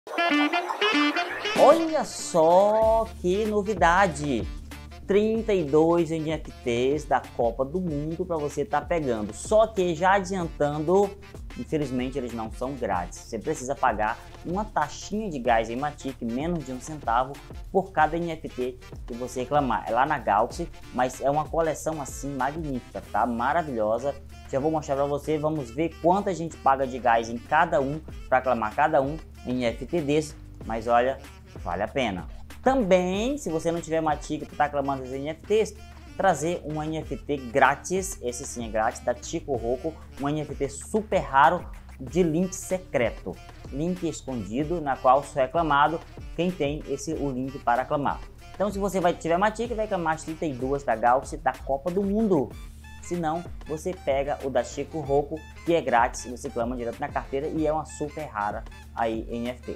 Olha só que novidade! 32 NFTs da Copa do Mundo para você estar pegando. Só que já adiantando, infelizmente eles não são grátis. Você precisa pagar uma taxinha de gás em Matic, menos de 1 centavo, por cada NFT que você reclamar. É lá na Galaxy, mas é uma coleção assim magnífica, tá? Maravilhosa. Já vou mostrar para você, vamos ver quanto a gente paga de gás em cada um, para reclamar cada um em NFT desse. Mas olha, vale a pena. Também, se você não tiver Matic para estar reclamando dos NFTs, trazer um NFT grátis, esse sim é grátis, da Chico Roco, um NFT super raro de link secreto, link escondido, na qual só é reclamado quem tem o link para reclamar. Então, se você tiver Matic, vai reclamar as 32 da Galaxy da Copa do Mundo. Se não, você pega o da Chico Roco, que é grátis, você clama direto na carteira e é uma super rara aí NFT.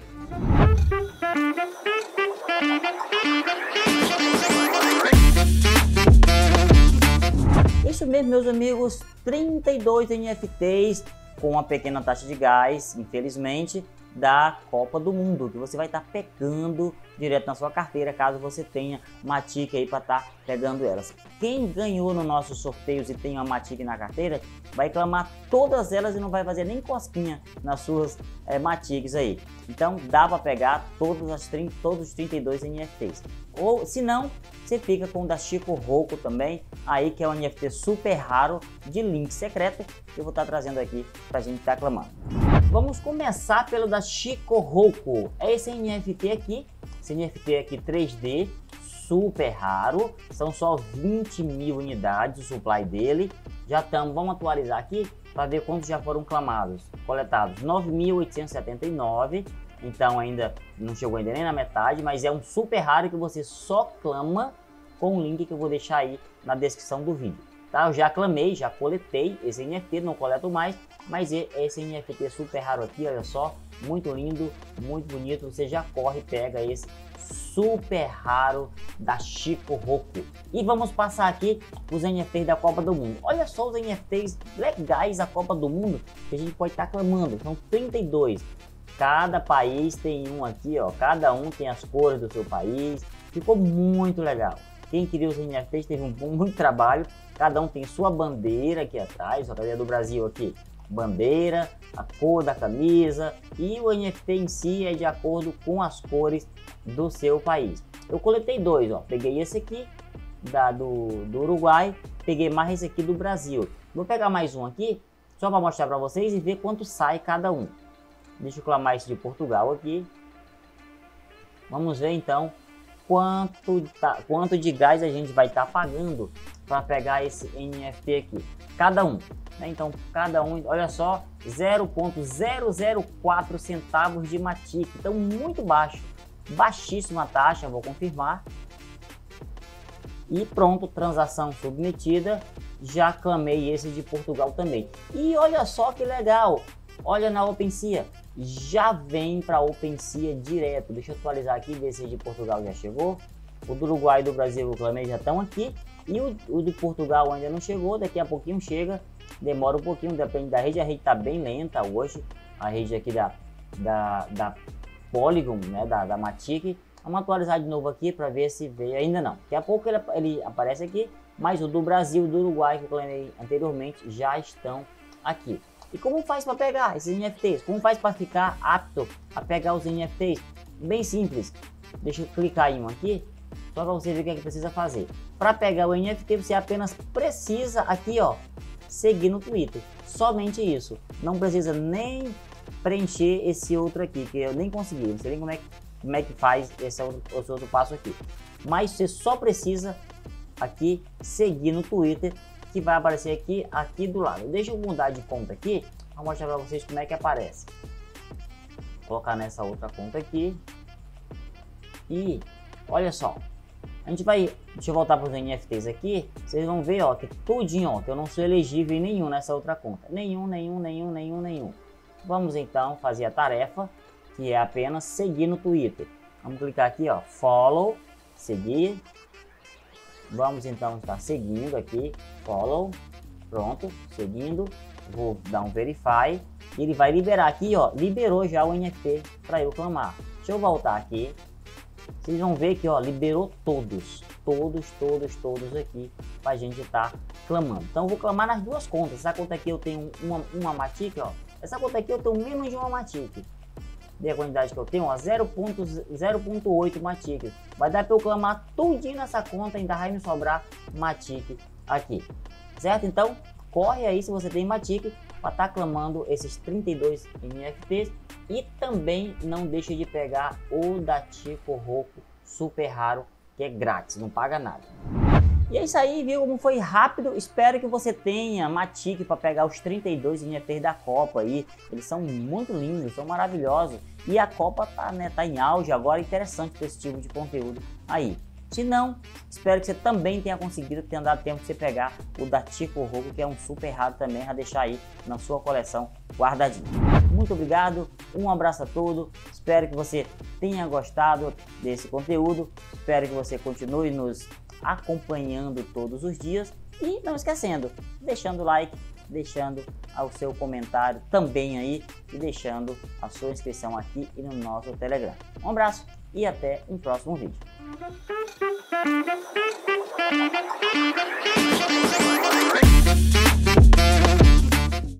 Isso mesmo, meus amigos, 32 NFTs com uma pequena taxa de gás, infelizmente, da Copa do Mundo, que você vai estar pegando direto na sua carteira, caso você tenha Matic aí para estar pegando elas. Quem ganhou no nossos sorteios e tem uma Matic na carteira, vai reclamar todas elas e não vai fazer nem cosquinha nas suas Matics aí. Então dá para pegar todos os 32 NFTs. Ou se não, você fica com o da Chico Roco também, aí que é um NFT super raro de link secreto, que eu vou estar trazendo aqui para a gente estar reclamando. Vamos começar pelo da Chico Roco. É esse NFT aqui, 3D, super raro. São só 20 mil unidades o supply dele. Vamos atualizar aqui para ver quantos já foram coletados. 9.879. Então ainda não chegou ainda nem na metade, mas é um super raro que você só clama com o link que eu vou deixar aí na descrição do vídeo. Tá? Eu já clamei, já coletei esse NFT, não coleto mais, mas esse NFT super raro aqui, olha só, muito lindo, muito bonito. Você já corre e pega esse super raro da Chico Roco. E vamos passar aqui os NFTs da Copa do Mundo. Olha só os NFTs legais da Copa do Mundo que a gente pode estar clamando. São 32. Cada país tem um aqui, ó. Cada um tem as cores do seu país. Ficou muito legal. Quem queria os NFTs teve muito trabalho. Cada um tem sua bandeira aqui atrás. A bandeira do Brasil aqui. Bandeira, a cor da camisa. E o NFT em si é de acordo com as cores do seu país. Eu coletei dois, ó. Peguei esse aqui do Uruguai. Peguei mais esse aqui do Brasil. Vou pegar mais um aqui, só para mostrar para vocês e ver quanto sai cada um. Deixa eu clamar esse de Portugal aqui. Vamos ver então quanto de gás a gente vai estar pagando para pegar esse NFT aqui. Cada um. Né? Então, cada um, olha só, 0,004 centavos de Matic. Então, muito baixo. Baixíssima taxa, vou confirmar. E pronto, transação submetida. Já clamei esse de Portugal também. E olha só que legal. Olha na OpenSea, já vem para a OpenSea direto. Deixa eu atualizar aqui, ver se o de Portugal já chegou. O do Uruguai e do Brasil, o clamei, já estão aqui. E o de Portugal ainda não chegou, daqui a pouquinho chega. Demora um pouquinho, depende da rede. A rede está bem lenta hoje. A rede aqui da Polygon, né, da Matic. Vamos atualizar de novo aqui para ver se veio. Ainda não. Daqui a pouco ele aparece aqui. Mas o do Brasil e do Uruguai, que eu clamei anteriormente, já estão aqui. E como faz para pegar esses NFTs? Como faz para ficar apto a pegar os NFTs? Bem simples. Deixa eu clicar em um aqui, só para você ver o que é que precisa fazer. Para pegar o NFT, você apenas precisa aqui, ó, seguir no Twitter. Somente isso. Não precisa nem preencher esse outro aqui, que eu nem consegui. Não sei nem como é que faz esse outro passo aqui. Mas você só precisa aqui seguir no Twitter, que vai aparecer aqui do lado. Deixa eu mudar de conta aqui, vou mostrar para vocês como é que aparece. Vou colocar nessa outra conta aqui. E olha só, a gente vai, deixa eu voltar para os NFTs aqui, vocês vão ver, ó, que tudinho, ó, que eu não sou elegível em nenhum nessa outra conta. Nenhum. Vamos então fazer a tarefa, que é apenas seguir no Twitter. Vamos clicar aqui, ó, follow, seguir. Vamos então estar seguindo aqui, follow, pronto, seguindo, vou dar um verify e ele vai liberar aqui, ó, liberou já o NFT para eu clamar. Deixa eu voltar aqui. Vocês vão ver que, ó, liberou todos aqui pra gente estar clamando. Então eu vou clamar nas duas contas. Essa conta aqui eu tenho uma Matic, ó. Essa conta aqui eu tenho menos de uma Matic. Vê a quantidade que eu tenho, ó, 0.8 Matic. Vai dar para eu clamar tudinho nessa conta, ainda vai me sobrar Matic aqui. Certo? Então, corre aí se você tem Matic para estar clamando esses 32 NFTs. E também não deixe de pegar o da Tico Roco super raro, que é grátis, não paga nada. E é isso aí, viu como foi rápido? Espero que você tenha Matic para pegar os 32 NFTs da Copa aí. Eles são muito lindos, são maravilhosos. E a Copa tá, né, tá em auge agora, interessante ter esse tipo de conteúdo aí. Se não, espero que você também tenha conseguido, tenha dado tempo de você pegar o da Tico Roco, que é um super raro também, a deixar aí na sua coleção guardadinho. Muito obrigado, um abraço a todos, espero que você tenha gostado desse conteúdo, espero que você continue nos acompanhando todos os dias e não esquecendo, deixando o like, deixando o seu comentário também aí e deixando a sua inscrição aqui e no nosso Telegram. Um abraço e até um próximo vídeo.